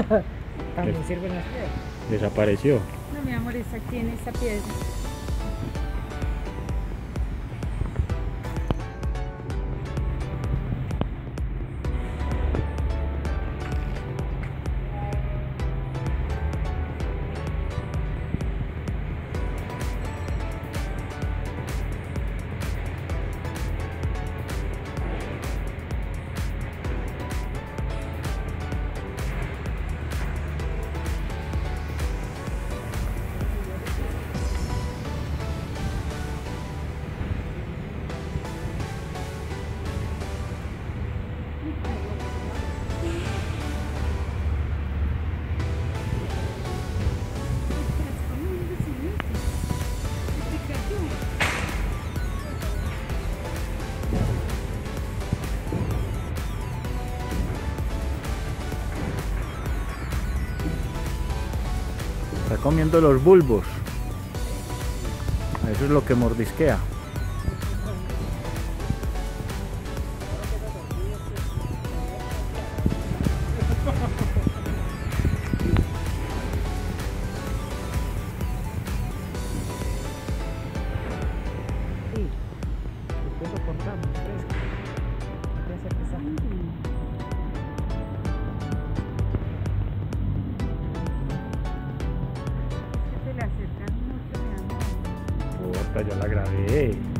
También sirven las piedras. Desapareció. No, mi amor, esta tiene esta piedra. Está comiendo los bulbos. Eso es lo que mordisquea. Sí, después lo cortamos, fresco. Ya se pesa. Se le acercan mucho, mi amor. No importa, ya la grabé.